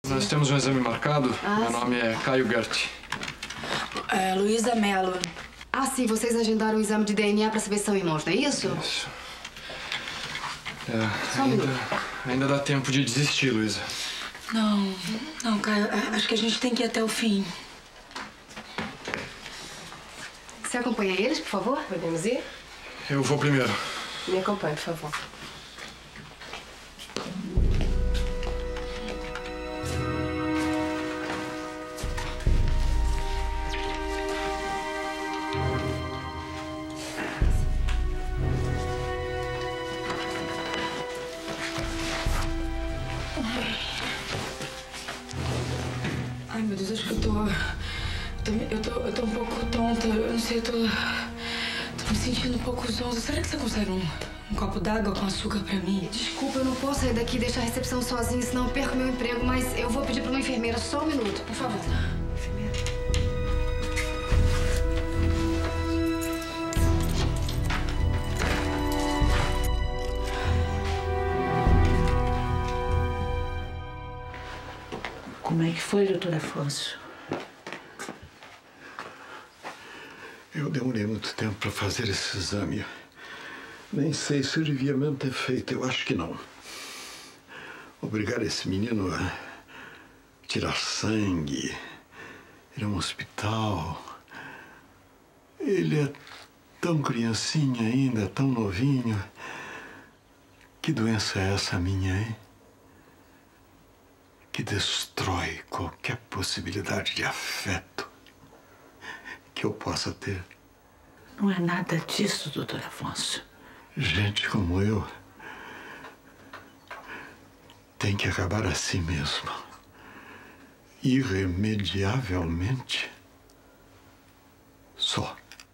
Nós temos um exame marcado. Meu nome é Caio Gert. Luísa Mello. Ah, sim, vocês agendaram o exame de DNA pra saber se são irmãos, não é isso? Isso. Só um minuto. Ainda dá tempo de desistir, Luísa. Não, Caio, acho que a gente tem que ir até o fim. Você acompanha eles, por favor? Podemos ir? Eu vou primeiro. Me acompanhe, por favor. Ai, meu Deus, acho que eu tô um pouco tonta. Eu não sei, tô me sentindo um pouco zonza. Será que você consegue um copo d'água com açúcar pra mim? Desculpa, eu não posso sair daqui e deixar a recepção sozinha, senão eu perco meu emprego, mas eu vou pedir pra uma enfermeira. Só um minuto, por favor. Enfermeira. Como é que foi, doutor Afonso? Eu demorei muito tempo para fazer esse exame. Nem sei se eu devia mesmo ter feito. Eu acho que não. Obrigar esse menino a tirar sangue, ir a um hospital. Ele é tão criancinha ainda, tão novinho. Que doença é essa minha, hein? Que destrói qualquer possibilidade de afeto que eu possa ter. Não é nada disso, doutor Afonso. Gente como eu tem que acabar assim mesmo. Irremediavelmente. Só.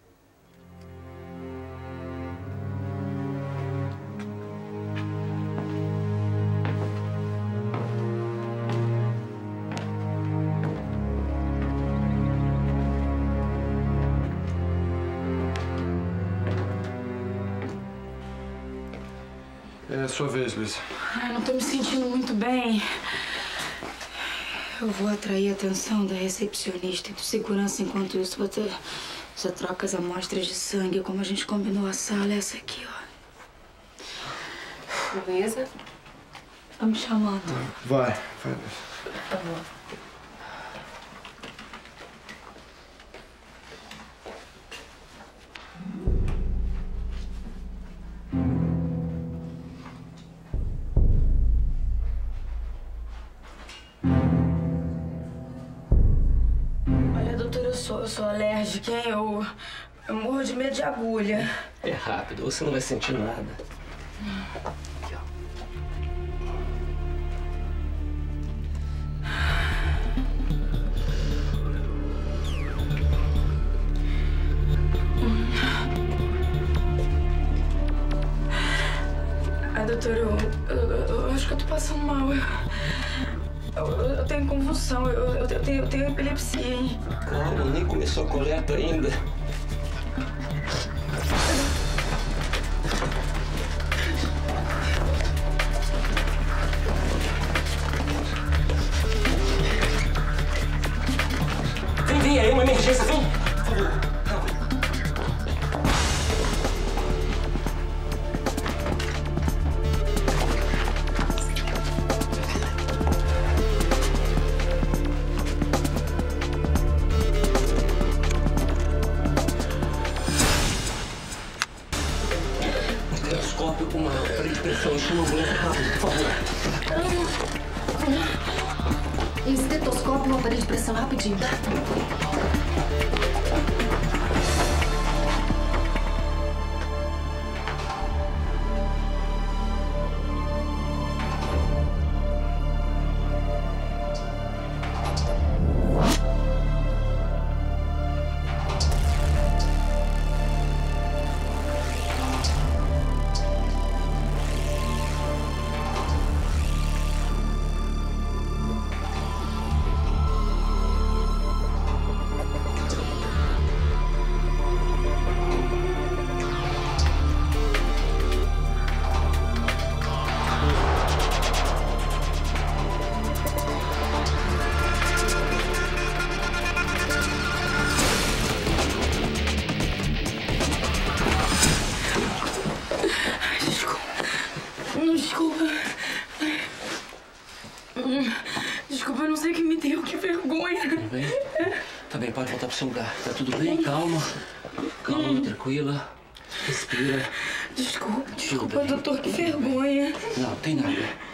É a sua vez, Luísa. Ai, não tô me sentindo muito bem. Eu vou atrair a atenção da recepcionista e do segurança. Enquanto isso, você troca as amostras de sangue, como a gente combinou. A sala é essa aqui, ó. Luísa? Tá me chamando. Vai. Tá bom. Eu sou alérgica, hein? Eu morro de medo de agulha. É rápido, você não vai sentir nada. Aqui, ó. Ai, doutor, eu acho que eu tô passando mal. Eu tenho convulsão, eu tenho epilepsia, hein? Calma, nem começou a coleta ainda. Vem, aí uma emergência, vem! Por favor, rápido. Uma aparelho de pressão, chama a ambulância rápido, por favor. Estetoscópio e um aparelho de pressão, rapidinho, tá? me deu, que vergonha. Tudo bem? Tá bem, pode voltar pro seu lugar. Tá tudo bem? Calma. Calma, tranquila. Respira. Desculpa, doutor, que vergonha. Não, tem nada.